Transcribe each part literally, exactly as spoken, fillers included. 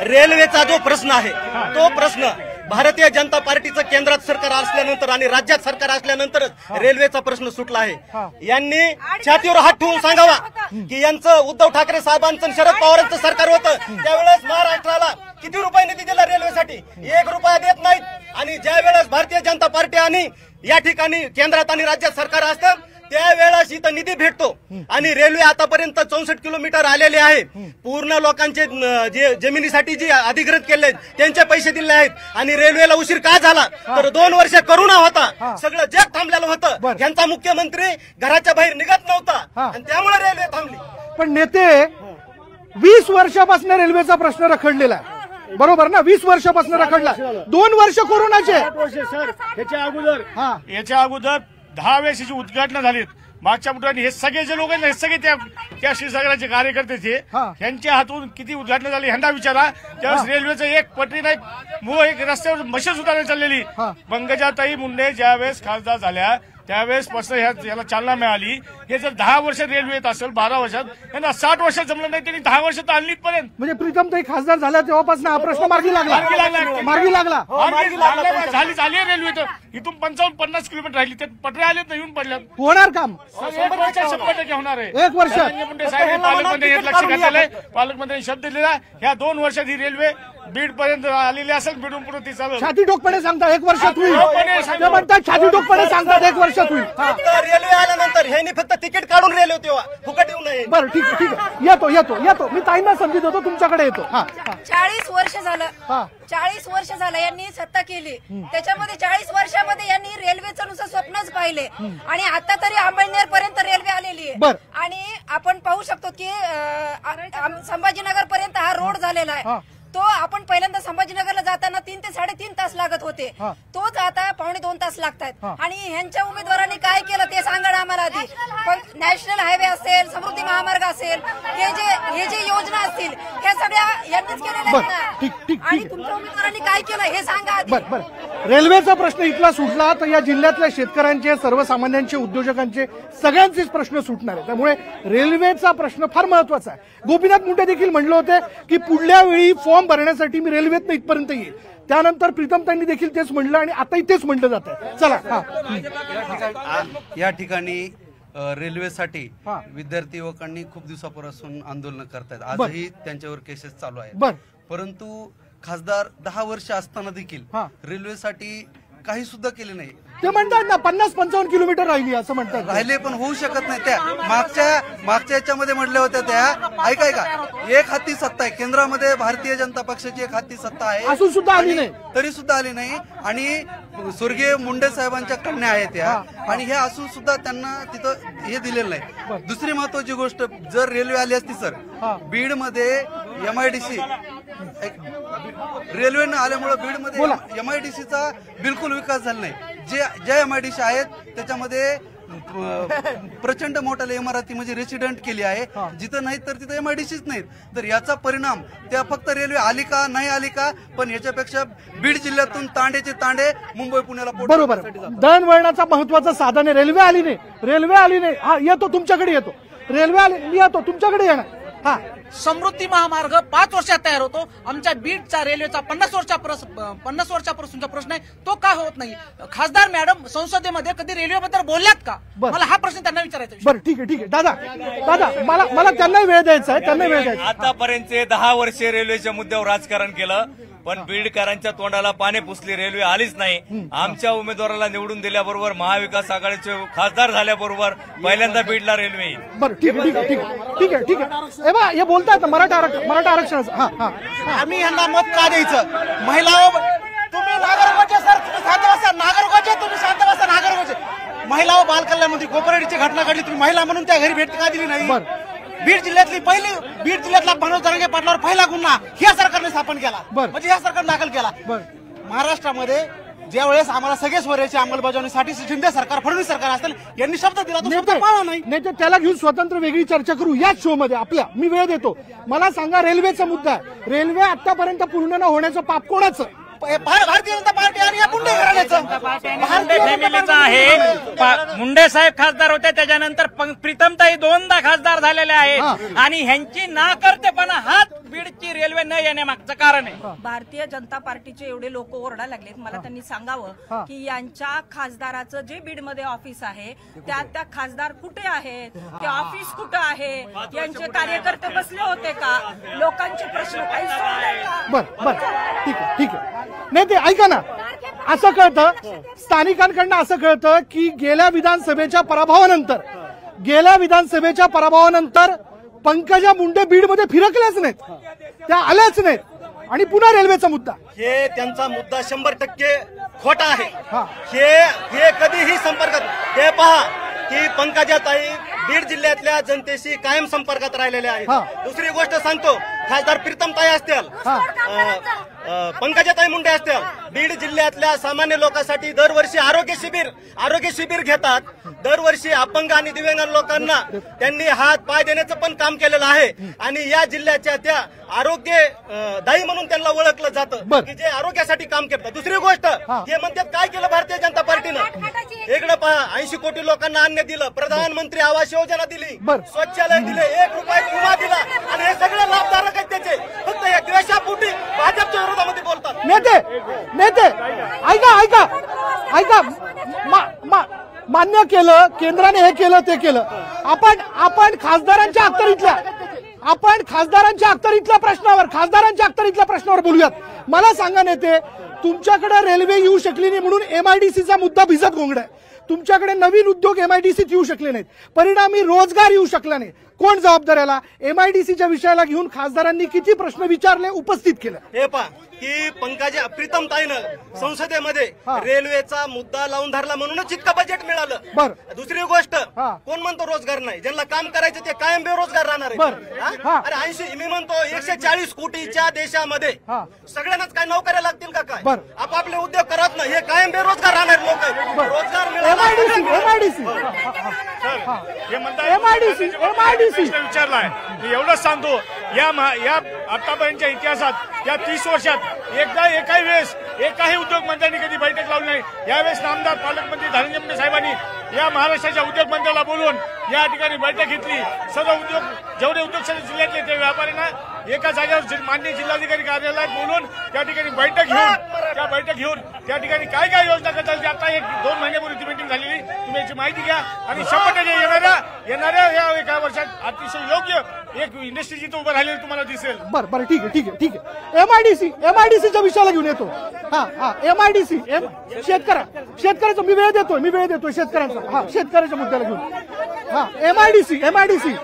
रेल्वेचा जो प्रश्न आहे तो प्रश्न भारतीय जनता पार्टीचं केंद्रात सरकार असल्यानंतर आणि राज्यात सरकार असल्यानंतरच रेल्वेचा प्रश्न सुटला आहे। यांनी छातीवर हात ठेवून सांगावा की यांचं उद्धव ठाकरे साहेबांचं शरद पवारांचं सरकार होतं त्यावेळेस महाराष्ट्राला किती रुपये निधी दिला रेल्वेसाठी, एक रुपया देत नाहीत। आणि ज्या वेळेस भारतीय जनता पार्टी आणि या ठिकाणी केंद्रात आणि राज्यात सरकार असतं त्यावेळेस इथं निधी भेटतो आणि रेल्वे आतापर्यंत चौसष्ट किलोमीटर आलेले आहे। पूर्ण लोकांचे जे जमिनीसाठी जी अधिग्रहित केले त्यांचे पैसे दिले आहेत आणि रेल्वेला उशीर का झाला तर दोन वर्ष करोना होता, सगळं जग थांबलेलं होतं, यांचा मुख्यमंत्री घराच्या बाहेर निघत नव्हता आणि त्यामुळे रेल्वे थांबली। पण नेते वीस वर्षापासून रेल्वेचा प्रश्न रखडलेला आहे, बरोबर ना? वीस वर्षापासून रखडला, दोन वर्ष कोरोनाचे। याच्या अगोदर याच्या अगोदर दहा वेळेस याची उद्घाटन झालीत मागच्या बुटाने। हे सगळे जे लोक आहेत ना हे सगळे त्या त्या क्षीरसागराचे कार्यकर्ते थे, यांच्या हातून किती उद्घाटन झाली ह्यांना विचारा। त्यावेळेस रेल्वेचं एक पटरी नाही, मग एक रस्त्यावर मशीन सुद्धा नाही चाललेली। पंकजाताई मुंडे ज्यावेळेस खासदार झाल्या त्यावेळेस पासून याला चालना मिळाली। हे जर दहा वर्ष रेल्वे येत असेल बारा वर्षात, यांना साठ वर्षात जमलं नाही, त्यांनी दहा वर्षात आणली पर्यंत। म्हणजे प्रीतमताई खासदार झाल्या तेव्हापासून हा प्रश्न मार्गी लागला मार्गी लागला झाली झाली रेल्वे तर इथून पंचावन्न पन्नास किलोमीटर राहिली, ते पटरे आले तर येऊन पडल्यात। होणार काम शंभर टक्के होणार आहे, एक वर्ष। मुंडे साहेब पालकमंत्री लक्ष घातलेलं आहे, पालकमंत्र्यांनी शब्द दिलेला ह्या दोन वर्षात ही रेल्वे बीड पर्यंत आलेली असेल, बीडून पुढे ती चालू। छाती ठोकपणे सांगता एक वर्षात होईल, ते म्हणतात छाती ठोकपणे सांगतात एक वर्षात होईल। रेल्वे आल्यानंतर ह्यांनी फक्त तिकीट काढून रेल्वे तेव्हा फुकट येऊ नये। बरं ठीक आहे ठीक आहे, येतो येतो येतो मी ताईंना समजत होतो, तुमच्याकडे येतो। चाळीस वर्ष झालं चाळीस वर्ष झालं यांनी सत्ता केली, त्याच्यामध्ये चाळीस वर्षामध्ये यांनी रेल्वेचं नुसतं स्वप्नच पाहिले आणि आता तरी अंबळनेर पर्यंत रेल्वे आलेली आहे। आणि आपण पाहू शकतो की संभाजीनगर पर्यंत हा रोड झालेला आहे, तो आपण पहिल्यांदा संभाजीनगरला जाताना तीन ते साडेतीन तास लागत होते, तोच आता पावणे दोन तास लागतात। आणि ह्यांच्या उमेदवारांनी काय केलं ते सांगा ना आम्हाला आधी। पण नॅशनल हायवे असेल, समृद्धी महामार्ग असेल, हे जे हे जे योजना असतील ह्या सगळ्या यांनीच केलेल्या आहेत आणि तुमच्या उमेदवारांनी काय केलं हे सांगा आधी। बरं बरं, रेल्वेचा प्रश्न इथला सुटला तर या जिल्ह्यातल्या शेतकऱ्यांचे, सर्वसामान्यांचे, उद्योजकांचे सगळ्यांचेच प्रश्न सुटणार आहे, त्यामुळे रेल्वेचा प्रश्न फार महत्वाचा आहे। गोपीनाथ मुंडे देखील म्हणले होते की पुढल्या वेळी फॉर्म भरण्यासाठी मी रेल्वेतनं इथपर्यंत येईल, त्यानंतर प्रीतमताईंनी देखील तेच म्हणलं आणि आताही तेच म्हणलं जात आहे। चला, या ठिकाणी रेल्वेसाठी विद्यार्थी युवकांनी खूप दिवसापासून आंदोलन करतायत, आजही त्यांच्यावर केसेस चालू आहेत। परंतु खासदार दहा वर्ष असताना देखील रेल्वेसाठी काही सुद्धा केले नाही। ते म्हणतात ना पन्नास पंचावन्न किलोमीटर राहिली असं म्हणतात, राहिले पण होऊ शकत नाही। त्या मागच्या मागच्या याच्यामध्ये म्हटल्या होत्या त्या ऐकाय का एक हाती सत्ता आहे केंद्रामध्ये, भारतीय जनता पक्षाची एक हाती सत्ता आहे, असून सुद्धा आली नाही, तरी सुद्धा आली नाही। आणि स्वर्गीय मुंडे साहेबांच्या कन्या आहेत त्या, आणि हे असून सुद्धा त्यांना तिथं हे दिलेलं नाही। दुसरी महत्वाची गोष्ट, जर रेल्वे आली असती सर बीड मध्ये एमआयडीसी रेल्वे न आल्यामुळे बीड मध्ये एमआयडीसीचा बिलकुल विकास झाला नाही। जे ज्या एमआयडीसी आहेत त्याच्यामध्ये प्रचंड मोठ्या इमारती म्हणजे रेसिडेंट केली आहे, जिथं नाही तर तिथं एमआयडीसीच नाहीत। तर याचा परिणाम त्या फक्त रेल्वे आली का नाही आली का, पण याच्यापेक्षा बीड जिल्ह्यातून तांडेचे तांडे मुंबई पुण्याला बरोबर दळणवळणाचा महत्वाचं साधन आहे। रेल्वे आली नाही, रेल्वे आली नाही, हा येतो तुमच्याकडे येतो, रेल्वे आली मी येतो तुमच्याकडे येणार। हा समृद्धी महामार्ग पाच वर्षात तयार होतो, आमच्या बीडचा रेल्वेचा पन्नास वर्षा पन्नास वर्षापासूनचा प्रश्न आहे तो का होत नाही? खासदार मॅडम संसदेमध्ये कधी रेल्वेबद्दल बोलल्यात का? मला हा प्रश्न त्यांना विचारायचा। बरं ठीक आहे ठीक आहे दादा दादा मला मला त्यांना वेळ द्यायचा आहे, त्यांना वेळ द्यायचा। आतापर्यंत दहा वर्षे रेल्वेच्या मुद्द्यावर राजकारण केलं, पण बीडकरांच्या तोंडाला पाने पुसली, रेल्वे आलीच नाही। आमच्या उमेदवाराला निवडून दिल्याबरोबर महाविकास आघाडीचे खासदार झाल्याबरोबर पहिल्यांदा बीडला रेल्वे येईल। बरं ठीक आहे ठीक आहे ठीक आहे ठीक आहे ठीक आहे बा हे बोलतात मराठा आरक्षण मराठा आरक्षणाचं हा हा आम्ही यांना मत का द्यायचं? महिला तुम्ही नागरिकाचे सर तुम्ही शांत बसा, नागरिकाचे तुम्ही शांत बसा, नागरिकाचे महिला व बालकल्याणमध्ये गोपरेडीची घटना घडली, तुम्ही महिला म्हणून त्या घरी भेट का दिली नाही? बीड जिल्ह्यातली पहिली बीड जिल्ह्यातला मनोज जरांगे पाटलावर पहिला गुन्हा ह्या सरकारने स्थापन केला, म्हणजे ह्या सरकारने दाखल केला। महाराष्ट्रामध्ये ज्या वेळेस आम्हाला सगळे स्वराज्याची अंमलबजावणीसाठी शिंदे सरकार, फडणवीस सरकार असतील, यांनी शब्द दिला तो शब्द पाळला नाही। नाही तर त्याला घेऊन स्वतंत्र वेगळी चर्चा करू याच शो मध्ये आपल्या, मी वेळ देतो। मला सांगा रेल्वेचा मुद्दा आहे, रेल्वे आतापर्यंत पूर्ण न होण्याचं पाप कोणाचं? भारतीय जनता पार्टी आणि या मुंडे घराण्याचं फॅमिलीचा आहे। मुंडे साहेब खासदार होते, त्याच्यानंतर प्रीतमताई दोनदा खासदार झालेले आहेत आणि ह्यांची नाकर्तेपणा हात बीडची रेल्वे रेल्वे न येण्यामागचं कारण आहे. भारतीय जनता पार्टीचे एवढे लोक ओरडा लागलेत, मला त्यांनी सांगावं की यांच्या खासदाराचं जे बीडमध्ये ऑफिस आहे त्या त्या खासदार कुठे आहेत, ते ऑफिस कुठं आहे, यांचे कार्यकर्ते बसले होते का, लोकांचे प्रश्न काही सोडले का? बर बर ठीक आहे ठीक आहे. नाही ते ऐका ना, असं कळतं स्थानिकांकडनं असं कळतं की गेल्या विधानसभेच्या पराभवानंतर गेल्या विधानसभेच्या पराभवानंतर पंकजा मुंडे बीडमध्ये फिरकल्याच नाहीत, त्या आल्याच नाहीत आणि पुन्हा रेल्वेचा मुद्दा. हे त्यांचा मुद्दा शंभर टक्के खोटा आहे. हे हे कधीही संपर्कात, हे पहा की पंकजाताई बीड जिल्ह्यातल्या जनतेशी कायम संपर्कात राहिलेले आहेत. दुसरी गोष्ट सांगतो, खासदार प्रीतमताई असतील, पंकजाताई मुंडे असतील, बीड जिल्ह्यातल्या सामान्य लोकांसाठी दरवर्षी आरोग्य शिबिर आरोग्य शिबिर घेतात. दरवर्षी अपंग आणि दिव्यांग लोकांना त्यांनी हात पाय देण्याचं पण काम केलेलं आहे आणि या जिल्ह्याच्या त्या आरोग्य दाई म्हणून त्यांना ओळखलं जातं की जे आरोग्यासाठी काम करतात. दुसरी गोष्ट, हे म्हणतात काय केलं भारतीय जनता पार्टीनं, इकडे पहा ऐंशी कोटी लोकांना अन्न दिलं, प्रधानमंत्री आवास योजना दिली, शौचालय दिले, एक रुपयात विमा दिला आणि हे सगळे लाभधारक आहेत त्याचे. फक्त या द्वेषापोटी भाजपच्या विरोधामध्ये बोलतात. नेते नेते ऐका ऐका ऐका मा- मा- मान्य केलं, केंद्राने हे केलं ते केलं. आपण आपण खासदारांच्या अखत्यारीतल्या आपण खासदारांच्या अखत्यारीतल्या प्रश्नावर खासदारांच्या अखत्यारीतल्या प्रश्नावर बोलूयात. मला सांगा नेते, तुमच्याकडे रेल्वे येऊ शकली नाही म्हणून एमआयडीसीचा मुद्दा भिजत घोंगडाय. तुमच्याकडे नवीन उद्योग एमआयडीसीत येऊ शकले नाहीत, परिणामी रोजगार येऊ शकला नाही. कोण जबाबदार याला? एमआयडीसीच्या विषयाला घेऊन खासदारांनी किती प्रश्न विचारले, उपस्थित केले. हे पहा की पंकजा प्रीतमताईनं संसदेमध्ये रेल्वेचा मुद्दा लावून धरला म्हणूनच इतकं बजेट मिळालं. बरं. दुसरी गोष्ट, कोण म्हणतो रोजगार नाही, ज्यांना काम करायचं ते कायम बेरोजगार राहणार आहे. अरे ऐंशी मी म्हणतो एकशे चाळीस कोटीच्या देशामध्ये सगळ्यांनाच काय नोकऱ्या लागतील का? काय आपापले उद्योग करत नाही, हे कायम बेरोजगार राहणार लोक. रोजगार एमआयडीसी एमआयडीसी एमआयडीसी एमआयडीसी विचारलाय. मी एवढंच सांगतो, या या आतापर्यंतच्या इतिहासात या तीस वर्षात एकदा एकाही वेळेस एकाही उद्योगमंत्र्यांनी कधी बैठक लावली नाही. यावेळेस नामदार पालकमंत्री धनंजय मुंडे साहेबांनी या महाराष्ट्राच्या उद्योगमंत्र्याला बोलवून या ठिकाणी बैठक घेतली. सर्व उद्योग जेवढे उद्योग जिल्ह्यातले ते व्यापाऱ्यांना एका जागेवर मान्य जिल्हाधिकारी कार्यालयात बोलून त्या ठिकाणी बैठक घेऊन त्या बैठक घेऊन त्या ठिकाणी काय काय योजना करता येईल आता एक दोन महिन्यापूर्वी ती मीटिंग झालेली, तुम्ही याची माहिती घ्या आणि शंभर टक्के येणाऱ्या येणाऱ्या या एका वर्षात अतिशय योग्य एक इंडस्ट्री जिथं उभं राहिलेली तुम्हाला दिसेल. बरं बरं ठीक आहे ठीक आहे ठीक आहे. एमआयडीसी एमआयडीसीच्या विषयाला घेऊन येतो. हा हा एमआयडीसी शेतकऱ्या शेतकऱ्याचा मी वेळ देतोय मी वेळ देतोय शेतकऱ्यांचा. हा शेतकऱ्याच्या मुद्द्याला घेऊन हा एमआयडीसी एमआयडीसी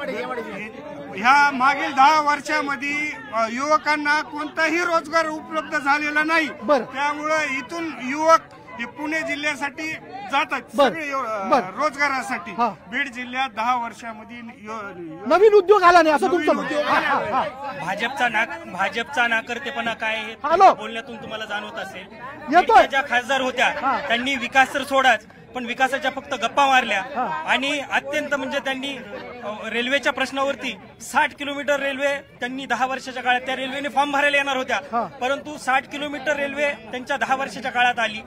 ह्या मागील दहा वर्षामध्ये युवकांना कोणताही रोजगार उपलब्ध झालेला नाही. त्यामुळे इथून युवक हे पुणे जिल्ह्यासाठी जातात सगळे रोजगारासाठी. बीड जिल्ह्यात दहा वर्षामध्ये नवीन उद्योग आला नाही असं तुमचं म्हणणं. भाजपचा नाक भाजपचा नाकर्तेपणा काय हे बोलण्यातून तुम्हाला जाणवत असेल. ज्या खासदार होत्या त्यांनी विकास तर सोडाच, पण विकासाच्या फक्त गप्पा मारल्या आणि अत्यंत म्हणजे त्यांनी रेल्वेच्या प्रश्नावरती साठ किलोमीटर रेल्वे त्यांनी दहा वर्षाच्या काळात त्या रेल्वेने फॉर्म भरायला येणार होत्या, परंतु साठ किलोमीटर रेल्वे त्यांच्या दहा वर्षाच्या काळात आली.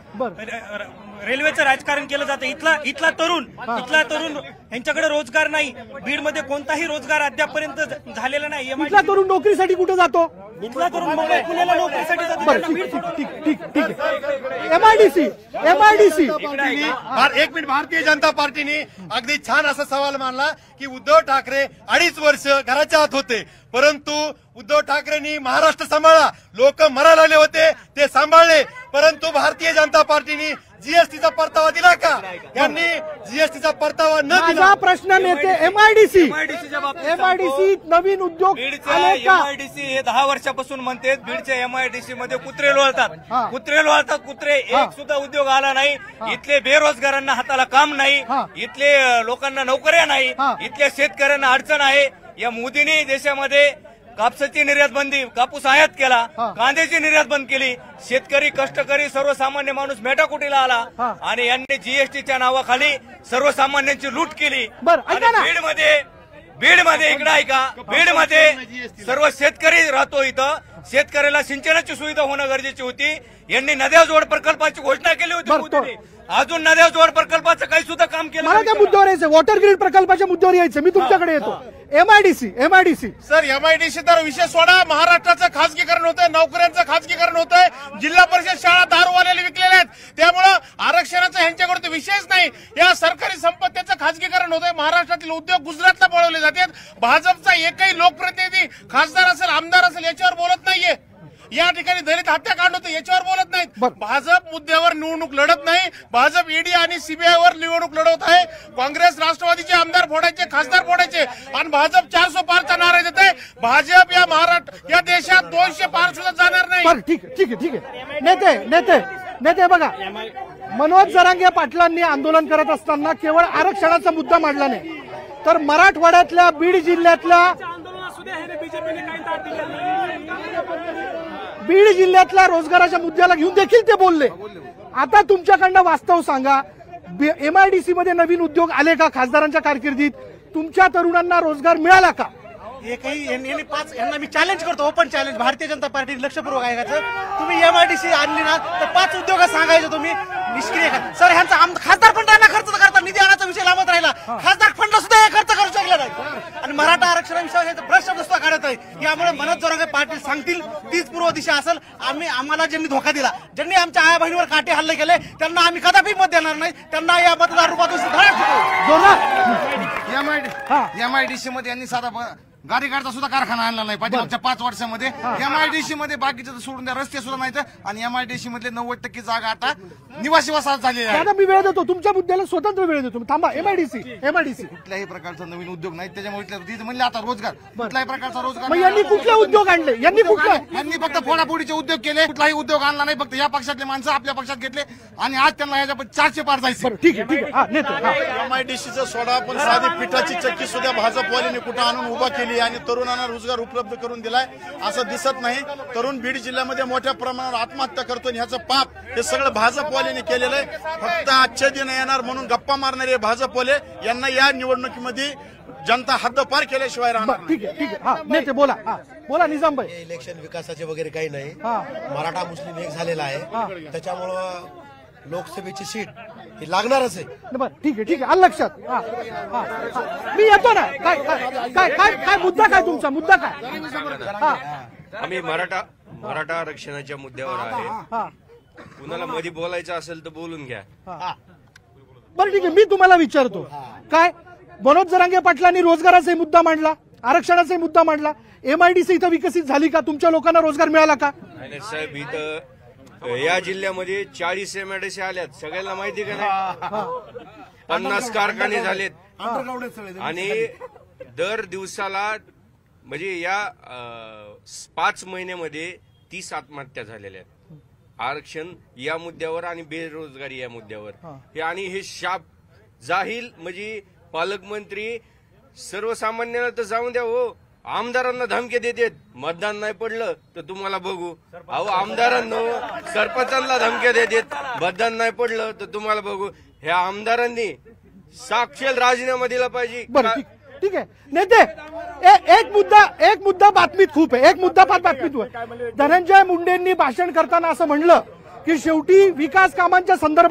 रेल्वेचं राजकारण केलं जातं. इथला इथला तरुण इथला तरुण यांच्याकडे रोजगार नाही. बीडमध्ये कोणताही रोजगार अद्यापपर्यंत झालेला नाही. इथला तरुण नोकरीसाठी कुठे जातो? इथला तरुण मुंबई पुण्याला नोकरीसाठी जातो. एमआयडीसी एमआयडीसी एक मिनिट. भारतीय जनता पार्टीने अगदी छान असा सवाल मांडला की उद्धव ठाकरे अडीच वर्ष घराच्या आत होते, परंतु उद्धव ठाकरेंनी महाराष्ट्र सांभाळला. लोक मरायला लागले होते ते सांभाळले, परंतु भारतीय जनता पार्टीने जीएसटीचा परतावा दिला का? यांनी जीएसटीचा परतावा न दिला. माझा प्रश्न नेते एमआयडीसी एमआयडीसी नवीन उद्योग एमआयडीसी हे दहा वर्षापासून म्हणते बीडच्या एमआयडीसी मध्ये कुत्रे लोळतात कुत्रे लोळतात कुत्रे. एक सुद्धा उद्योग आला नाही. इथले बेरोजगारांना हाताला काम नाही, इथले लोकांना नोकऱ्या नाही, इथल्या शेतकऱ्यांना अडचण आहे. या मोदींनी देशामध्ये कापसाची निर्यात बंदी, कापूस आयात केला, कांद्याची निर्यात बंद केली, शेतकरी कष्टकरी सर्वसामान्य माणूस मेटाकुटीला आला आणि यांनी जीएसटीच्या नावाखाली सर्वसामान्यांची लूट केली. बीडमध्ये बीडमध्ये इकडे आहे का? बीडमध्ये सर्व शेतकरी राहतो. इथं शेतकऱ्याला सिंचनाची सुविधा होणं गरजेची होती. यांनी नद्या जोड प्रकल्पाची घोषणा केली होती मोदींनी. अजून नद्या जोड प्रकल्पाचं काही सुद्धा काम केलं. मला त्या मुद्द्यावर यायचं, वॉटर ग्रीड प्रकल्पाच्या मुद्द्यावर यायचं. मी तुमच्याकडे येतो. एमआयडीसी एमआयडीसी सर एमआयडीसी तर विषय सोडा, महाराष्ट्राचं खासगीकरण होतंय, नोकऱ्यांचं खासगीकरण होतंय, जिल्हा परिषद शाळा दारूवाल्याला विकलेल्या आहेत, त्यामुळं आरक्षणाचा ह्यांच्याकडे विषयच नाही. या सरकारी संपत्तीचं खासगीकरण होतंय, महाराष्ट्रातील उद्योग गुजरातला पळवले जातात. भाजपचा एकही लोकप्रतिनिधी खासदार असेल आमदार असेल याच्यावर बोलत नाहीये. या ठिकाणी दलित हत्याकांड होतं याच्यावर बोलत नाहीत. भाजप मुद्द्यावर निवडणूक लढत नाही. भाजप ईडी आणि सीबीआयवर निवडणूक लढवत आहे. काँग्रेस राष्ट्रवादीचे आमदार फोडायचे, खासदार फोडायचे आणि भाजप चारशे पारचा नारा देत आहे. भाजप या महाराष्ट्र या देशात दोनशे पार सुद्धा जाणार नाही. बरं ठीक आहे ठीक आहे ठीक आहे नेते नेते नेते बघा, मनोज जरांगे पाटलांनी आंदोलन करत असताना केवळ आरक्षणाचा मुद्दा मांडला नाही, तर मराठवाड्यातल्या बीड जिल्ह्यातल्या बीड जिल्ह्यातल्या रोजगाराच्या मुद्द्याला घेऊन देखील ते बोलले. आता तुमच्याकडनं वास्तव सांगा, एमआयडीसी मध्ये नवीन उद्योग आले का खासदारांच्या कारकिर्दीत? तुमच्या तरुणांना रोजगार मिळाला का? एकही यांनी पाच यांना मी चॅलेंज करतो, open challenge. Bharatiya Janata party लक्षपूर्वक ऐकायचं, तुम्ही एमआयडीसी आणली ना तर पाच उद्योग सांगायचं तुम्ही निष्क्रिय करा. सर ह्यांचा खासदार फंडांना खर्च करता, निधी आणायचा विषय लांबत राहिला, खासदार फंड सुद्धा हे खर्च करू शकला नाही आणि मराठा आरक्षणाविषयी प्रश्न सुद्धा काढत आहे. यामुळे मनोज जरांगे पाटील सांगतील तीच पूर्व दिशा असेल. आम्ही आम्हाला ज्यांनी धोका दिला, ज्यांनी आमच्या आया बहिणीवर काटे हल्ले केले, त्यांना आम्ही कदापि मत देणार नाही. त्यांना या मतदार रूपातून एमआयडीसी मध्ये यांनी साधा गाडीगाडचा सुद्धा कारखाना आणला नाही पाठीमागच्या पाच वर्षामध्ये. एमआयडीसी मध्ये बाकीचं सोडून द्या, रस्ते सुद्धा नाही, आणि एमआयडीसी मधले नव्वद टक्के जागा आता निवासी वसाहत झालेली आहे. मी वेळ देतो, तुमच्या मुद्द्याला स्वतंत्र वेळ देतो. थांबा. एमआयडीसी एमआयडीसी कुठल्याही प्रकारचा नवीन उद्योग नाही, त्याच्यामुळे म्हणले आता रोजगार, कुठल्याही प्रकारचा रोजगार. यांनी कुठले उद्योग आणले? यांनी कुठला यांनी फक्त फोडाफोडीचे उद्योग केले, कुठलाही उद्योग आणला नाही. फक्त या पक्षातले माणसं आपल्या पक्षात घेतले आणि आज त्यांना याच्या चारशे पार जायचं. ठीक आहे ठीक आहे. एमआयडीसीचा सोडा, पण साधी पिठाची चक्की सुद्धा भाजपवाल्यांनी कुठं आणून उभा केली आणि तरुणांना रोजगार उपलब्ध करून दिलाय असं दिसत नाही. तरुण बीड जिल्ह्यामध्ये मोठ्या प्रमाणावर आत्महत्या करतो आणि ह्याचं पाप हे सगळं भाजपवाल्यांनी केलेलं आहे. फक्त आजच्या दिन येणार म्हणून गप्पा मारणारे भाजपवाले यांना या निवडणुकीमध्ये जनता हद्दपार केल्याशिवाय राहणार. ठीक आहे ठीक आहे. नेते बोला बोला निजाम भाई. इलेक्शन विकासाचे वगैरे काही नाही, मराठा मुस्लिम एक झालेला आहे, त्याच्यामुळं लोकसभेची सीट ही लागणारच आहे. बरं ठीक आहे ठीक आहे, आलं लक्षात. मी येतो ना. काय काय काय काय मुद्दा काय तुमचा मुद्दा काय? आम्ही मराठा मराठा आरक्षणाच्या मुद्द्यावर आहे. कुणाला मध्ये बोलायचं असेल तर बोलून घ्या. बरं ठीक आहे, मी तुम्हाला विचारतो, काय मनोज जरांगे पाटलांनी रोजगाराचा मुद्दा मांडला, आरक्षणाचा मुद्दा मांडला, एमआयडीसी इथं विकसित झाली का? तुमच्या लोकांना रोजगार मिळाला का? नाही साहेब, इथं या जिल्ह्यामध्ये चाळीस एमआयडीसी आल्यात, सगळ्यांना माहिती का नाही? पन्नास कारखाने झालेत आणि दर दिवसाला म्हणजे या पाच महिन्यामध्ये तीस आत्महत्या झालेल्या आहेत. आरक्षण या मुद्द्यावर आणि बेरोजगारी या मुद्द्यावर हे, आणि हे शाप जाहील म्हणजे पालकमंत्री सर्वसामान्यांना तर जाऊन द्या हो, आमदारांना धमके देतात, मतदान नाही पडलं तर तुम्हाला बघू. अहो आमदारांना सरपंचांना धमके देतात, मतदान नाही पडलं तर तुम्हाला बघू. ह्या आमदारांनी साक्षात राजीनामा दिला पाहिजे. बरं ठीक आहे नेते, एक मुद्दा एक मुद्दा बातमीत खूप आहे, एक मुद्दा फार बातमीत आहे. धनंजय मुंडेंनी भाषण करताना असं म्हणलं की शेवटी विकास कामांच्या संदर्भात